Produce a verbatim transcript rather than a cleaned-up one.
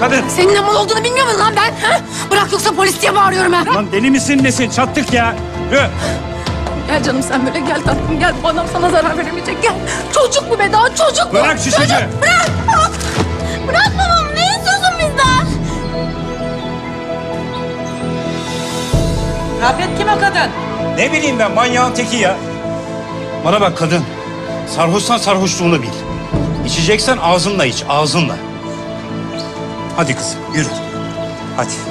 kadın? Senin ne mal olduğunu bilmiyor musun lan ben? Ha? Bırak yoksa polis diye bağırıyorum ha. Lan deli misin nesin? Çattık ya. Yürü. Gel canım sen böyle gel tatlım gel. Bu adam sana zarar veremeyecek gel. Çocuk bu be daha çocuk bu. Bırak şu çocuğu. Bırak. Bırak babam ne istiyorsun bizden? Rafet kim o kadın? Ne bileyim ben manyağın teki ya. Bana bak kadın. Sarhoşsan sarhoşluğunu bil. İçeceksen ağzınla iç, ağzınla. Hadi kızım, yürü. Hadi.